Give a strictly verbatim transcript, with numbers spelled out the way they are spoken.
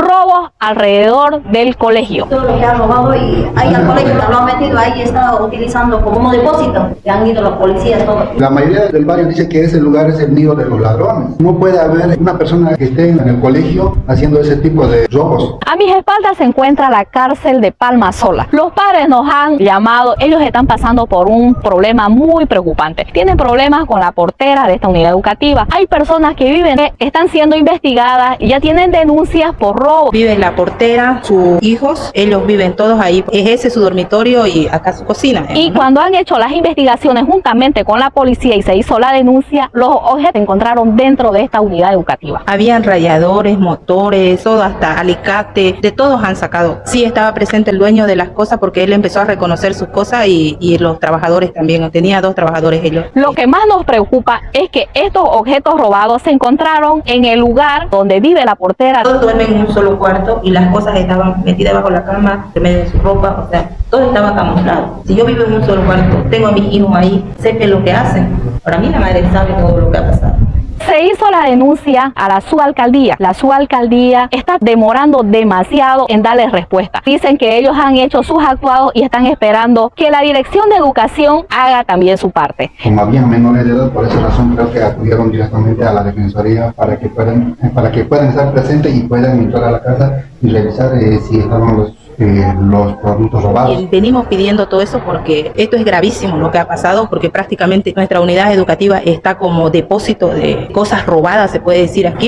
robos alrededor del colegio. Todo lo que ha robado y ahí al colegio lo han metido ahí y está utilizando como depósito. Que han ido los policías todos. La mayoría del barrio dice que ese lugar es el nido de los ladrones. No puede haber una persona que esté en el colegio haciendo ese tipo de robos. A mis espaldas se encuentra la cárcel de Palma Sola. Los padres nos han llamado, ellos están pasando por un problema muy preocupante. Tienen problemas con la portera de esta unidad educativa. Hay personas que viven, que están siendo investigadas y ya tienen denuncias por robo. Vive la portera, sus hijos, ellos viven todos ahí. Es ese su dormitorio y acá su cocina. Y ¿no? cuando han hecho las investigaciones juntamente con la policía y se hizo la denuncia, los objetos se encontraron dentro de esta unidad educativa. Habían radiadores, motores, todo, hasta alicate, de todos han sacado. Sí estaba presente el dueño de las cosas porque él empezó a reconocer sus cosas y, y los trabajadores también. Tenía dos trabajadores ellos. Lo que más nos preocupa es que estos objetos robados se encontraron en el lugar donde vive la portera. Todos duermen en un solo cuarto y las cosas estaban metidas bajo la cama, en medio de su ropa, o sea, todo estaba camuflado. Si yo vivo en un solo cuarto, tengo a mis hijos ahí, sé que es lo que hacen. Para mí la madre sabe todo lo que ha pasado. Se hizo la denuncia a la subalcaldía. La subalcaldía está demorando demasiado en darles respuesta. Dicen que ellos han hecho sus actuados y están esperando que la Dirección de Educación haga también su parte. Como habían menores de edad, por esa razón creo que acudieron directamente a la Defensoría para que puedan, para que puedan estar presentes y puedan entrar a la casa y revisar eh, si estaban los Eh, los productos robados. Y venimos pidiendo todo eso porque esto es gravísimo lo que ha pasado, porque prácticamente nuestra unidad educativa está como depósito de cosas robadas, se puede decir aquí.